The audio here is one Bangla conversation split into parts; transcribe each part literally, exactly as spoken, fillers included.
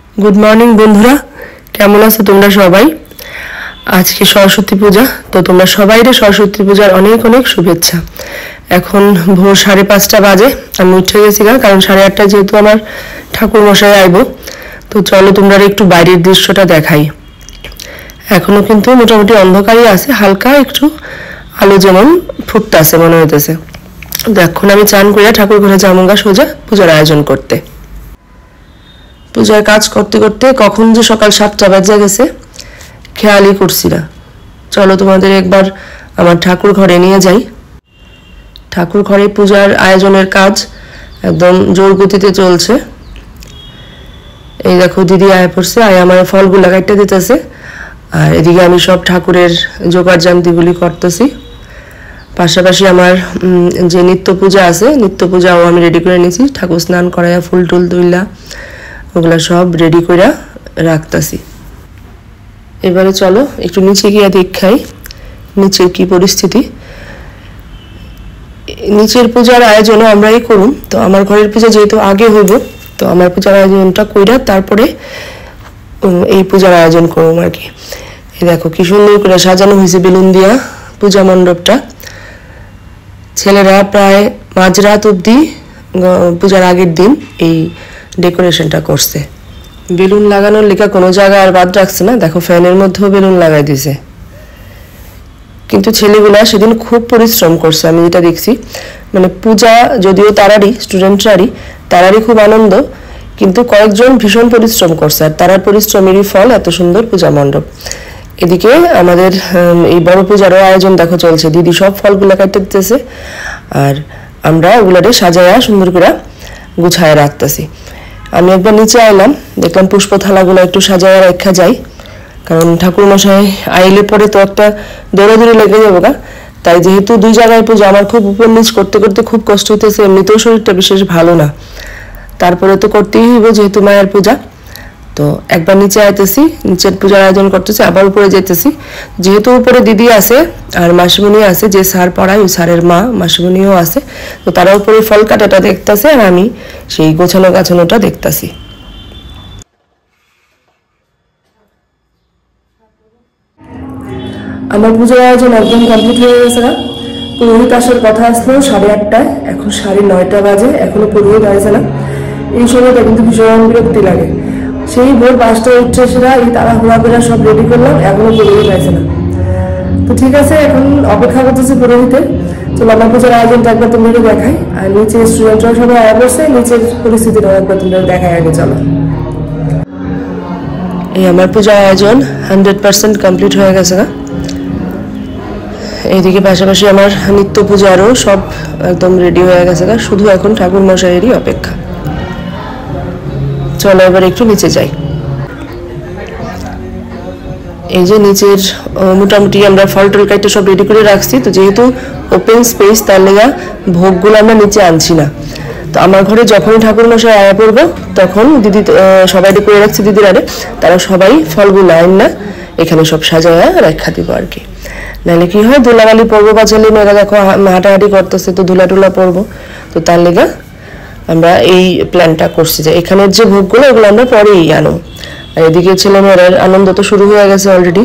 গুড মর্নিং বন্ধুরা, কেমন আছো তোমরা সবাই? আজকে সরস্বতী পূজা, তো তোমরা সবাইরে সরস্বতী পূজার অনেক অনেক শুভেচ্ছা। এখন ভোর সাড়ে পাঁচটা বাজে, আমি উঠে গেছি না, কারণ সাড়ে আটটায় যেহেতু আমার ঠাকুর মশাই আইব। তো চলো তোমরা একটু বাইরের দৃশ্যটা দেখাই। এখনো কিন্তু মোটামুটি অন্ধকারই আছে, হালকা একটু আলো যেমন ফুটতেছে মনে হইতেছে। তো এখন আমি চান করিয়া ঠাকুর ঘরে যামুঙ্গা সোজা পূজার আয়োজন করতে। পূজার কাজ করতে করতে কখন যে সকাল সাতটা বাজে গেছে খেয়ালই করছি না। চলো তোমাদের একবার আমার ঠাকুর ঘরে নিয়ে যাই। ঠাকুর ঘরে পূজার আয়োজনের কাজ একদম জোর গতিতে চলছে। এই দেখো দিদি আয় পড়ছে, আয় আমার ফলগুলা কাটতে দিতেছে, আর এদিকে আমি সব ঠাকুরের জোগাড় জান্তিগুলি করতেছি। পাশাপাশি আমার যে নিত্য পূজা আছে, নিত্য পূজাও আমি রেডি করে নিয়েছি। ঠাকুর স্নান করাইয়া ফুল টুল তুইলা ওগুলা সব রেডি করে রাখতেছি। এবারে চলো একটু নিচে গিয়ে দেখাই নিচের কি পরিস্থিতি। নিচের পূজার আয়োজনও আমরাই করুম। তো আমার ঘরের পূজা যেহেতু আগে হইব, তো আমার পূজার আয়োজনটা কইরা তারপরে এই পূজার আয়োজন করুম আর কি। এই দেখো কি সুন্দর করে সাজানো হয়েছে বেলুন দিয়া পূজা মণ্ডপটা। ছেলেরা প্রায় মাঝরাত অবধি পূজার আগের দিন এই ডেকোরেশনটা করছে। বেলুন লাগানোর লেখা কোনো জায়গায় আর বাদ রাখছে না। দেখো ফ্যানের মধ্যেও বেলুন লাগাই দিছে। কিন্তু ছেলেগুলা সেদিন খুব পরিশ্রম করছে, আমি যেটা দেখছি। মানে পূজা যদিও তারারই, স্টুডেন্টরারই, তারারই খুব আনন্দ, কিন্তু কয়েকজন ভীষণ পরিশ্রম করছে, আর তারার পরিশ্রমেরই ফল এত সুন্দর পূজা মণ্ডপ। এদিকে আমাদের এই বড় পূজারও আয়োজন দেখো চলছে। দিদি সব ফলগুলা কাটতে দিতেছে, আর আমরা ওগুলারে সাজায়া সুন্দর করে গুছায় রাখতেছি। আমি একবার নিচে আইলাম, দেখলাম পুষ্প থালাগুলো একটু সাজায় রাখা যায়, কারণ ঠাকুর মশাই আইলে পরে তো একটা দৌড়াদৌড়ি লেগে যাবো না। তাই যেহেতু দুই জায়গায় পূজা, আমার খুব উপর নিচ করতে করতে খুব কষ্ট হইতেছে, এমনিতেও শরীরটা বিশেষ ভালো না, তারপরে তো করতেই হইব যেহেতু মায়ের পূজা। তো একবার নিচে আইতেছি, নিচের পূজার আয়োজন করতেছি, আবার উপরে যেতেছি। যেহেতু উপরে দিদি আছে আর মাসিমণি আছে, যে স্যার পড়ায় ওই স্যারের মা মাসিমণিও আছে, তো তারা উপরে ফল কাটাটা দেখতেছে, আর আমি সেই গোছানো গাছানোটা দেখতেছি। আমার পূজার আয়োজন একদম কমপ্লিট হয়ে গেছে না। পুরোহিত আসার কথা আসলো সাড়ে আটটায়, এখন সাড়ে নয়টা বাজে, এখনো পুরোহিত আসে না। এই সময়টা কিন্তু ভীষণ বিরক্তি লাগে। সেই ভোর পাঁচটা উঠছে সেরা এই তারা হুড়া পেরা সব রেডি করলাম, এখনো পুরোহিত আসে না। তো ঠিক আছে, এখন অপেক্ষা করতেছি পুরোহিতের। চলো আমার পূজার আয়োজনটা একবার তোমাদের দেখাই, আর নিচের স্টুডেন্টরা সবাই আয়া বসে, নিচের পরিস্থিতিটাও একবার তোমাদের দেখাই আগে। চলো, এই আমার পূজার আয়োজন হান্ড্রেড পার্সেন্ট কমপ্লিট হয়ে গেছে না। এইদিকে পাশাপাশি আমার নিত্য পূজারও সব একদম রেডি হয়ে গেছে না, শুধু এখন ঠাকুর মশাইয়েরই অপেক্ষা। চলো এবার একটু নিচে যাই। এই যে নিচের মোটামুটি আমরা ফল টল কাইটে সব রেডি করে রাখছি। তো যেহেতু ওপেন স্পেস, তার লেগা ভোগগুলো আমরা নিচে আনছি না। তো আমার ঘরে যখনই ঠাকুর মশাই আয়া পড়বো, তখন দিদি সবাই করে রাখছি, দিদির আরে তারা সবাই ফলগুলো আইন না এখানে সব সাজায়া রেখা দিব আর কি। নাহলে কি হয়, ধুলাবালি পড়বো বা ছেলে মেয়েরা দেখো হাঁটাহাঁটি করতেছে, তো ধুলা টুলা পড়বো। তো তার লেগা আমরা এই প্ল্যানটা করছি যে এখানের যে ভোগগুলো ওগুলো আমরা পরেই আনো। আর এদিকে ছেলে মেয়ের আনন্দ তো শুরু হয়ে গেছে অলরেডি।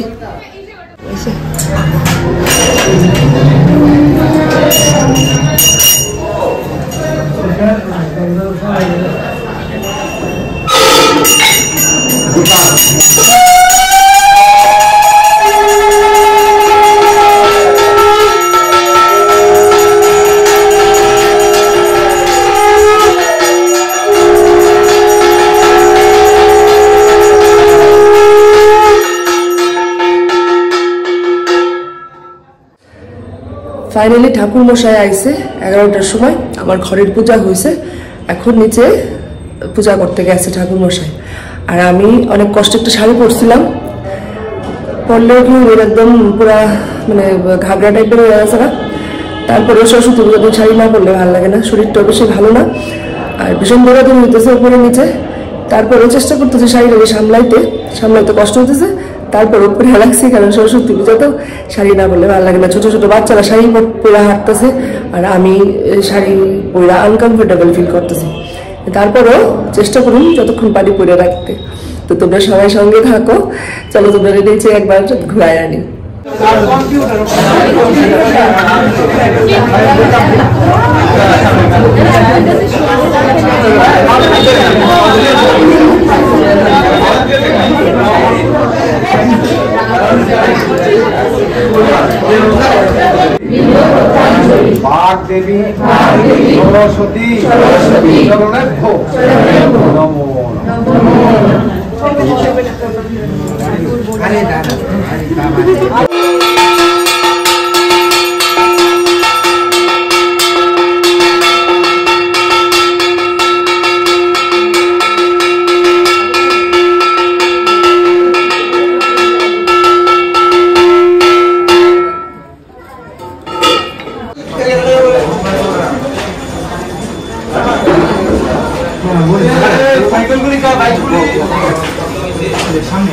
ফাইনালি ঠাকুর মশাই আইছে এগারোটার সময়, আমার ঘরের পূজা হয়েছে। এখন নিচে পূজা করতে গেছে ঠাকুর মশাই, আর আমি অনেক কষ্ট একটা শাড়ি পরছিলাম, পরলেও কি একদম পুরা মানে ঘাগরা টাইপের হয়ে গেছে না। তারপরে সরস্বতী পুজোতে শাড়ি না পরলে ভালো লাগে না, শরীরটা বেশি ভালো না, আর ভীষণ দৌড়াদৌড়ি হইতেছে উপরে নিচে। তারপরেও চেষ্টা করতেছে শাড়িটাকে সামলাইতে, সামলাইতে কষ্ট হতেছে, তারপর উপরে রাখছি, কারণ সরস্বতী পূজা তো শাড়ি না পরলে ভালো লাগে না। ছোট ছোট বাচ্চারা শাড়ি পরে হাঁটতেছে, আর আমি শাড়ি পরে আনকমফোর্টেবল ফিল করতেছি। তারপরেও চেষ্টা করুন যতক্ষণ পারি পরে রাখতে। তো তোমরা সবাই সঙ্গে থাকো, চলো তোমরা নিচে একবার ঘুরাই আনি। বাগ দেবী সরস্বতী চরণেভ্য নমো আরে দাদা সাইকেলগুলি কা বাইকগুলি সামনে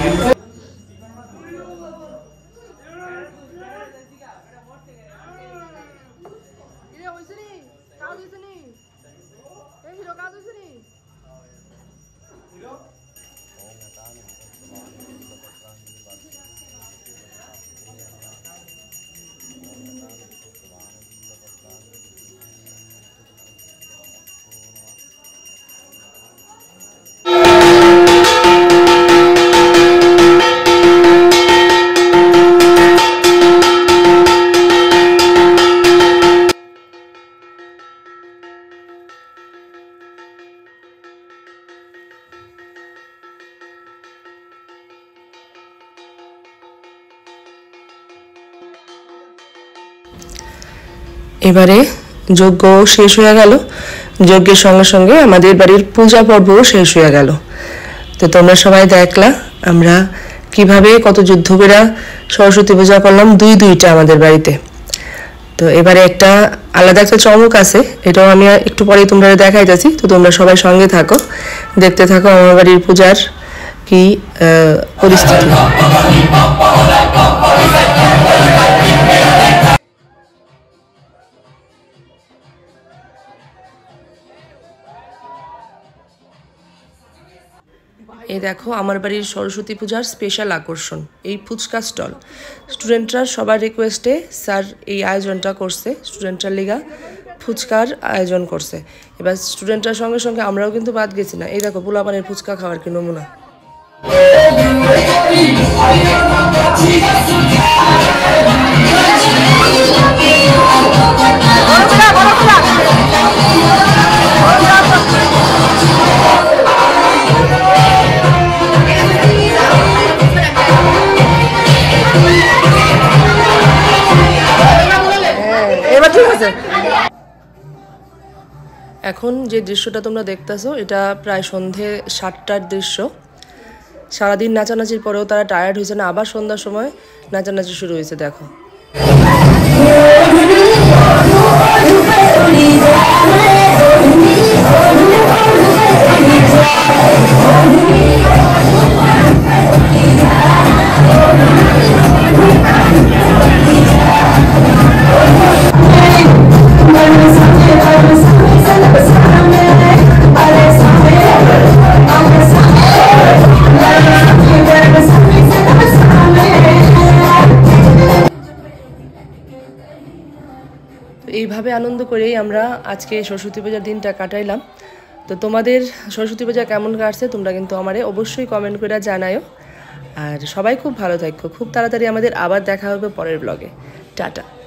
এবারে যজ্ঞ শেষ হয়ে গেল, যজ্ঞের সঙ্গে সঙ্গে আমাদের বাড়ির পূজা পর্বও শেষ হয়ে গেল। তো তোমরা সবাই দেখলা আমরা কিভাবে কত যুদ্ধ করে সরস্বতী পূজা করলাম দুই দুইটা আমাদের বাড়িতে। তো এবারে একটা আলাদা একটা চমক আছে, এটাও আমি একটু পরে তোমরা দেখাই যাচ্ছি। তো তোমরা সবাই সঙ্গে থাকো, দেখতে থাকো আমার বাড়ির পূজার কি পরিস্থিতি। এই দেখো আমার বাড়ির সরস্বতী পূজার স্পেশাল আকর্ষণ এই ফুচকা স্টল। স্টুডেন্টরা সবার রিকোয়েস্টে স্যার এই আয়োজনটা করছে, স্টুডেন্টরা লিগা ফুচকার আয়োজন করছে। এবার স্টুডেন্টরার সঙ্গে সঙ্গে আমরাও কিন্তু বাদ গেছি না। এই দেখো পোলাপানের ফুচকা খাওয়ার কি নমুনা। এখন যে দৃশ্যটা তোমরা দেখতেছো এটা প্রায় সন্ধে সাতটার দৃশ্য। সারাদিন নাচানাচির পরেও তারা টায়ার্ড হয়েছে না, আবার সন্ধ্যার সময় নাচানাচি শুরু হয়েছে। দেখো এইভাবে আনন্দ করেই আমরা আজকে সরস্বতী পূজার দিনটা কাটাইলাম। তো তোমাদের সরস্বতী পূজা কেমন কাটছে তোমরা কিন্তু আমারে অবশ্যই কমেন্ট করে জানায়ও। আর সবাই খুব ভালো থাকো, খুব তাড়াতাড়ি আমাদের আবার দেখা হবে পরের ব্লগে। টাটা।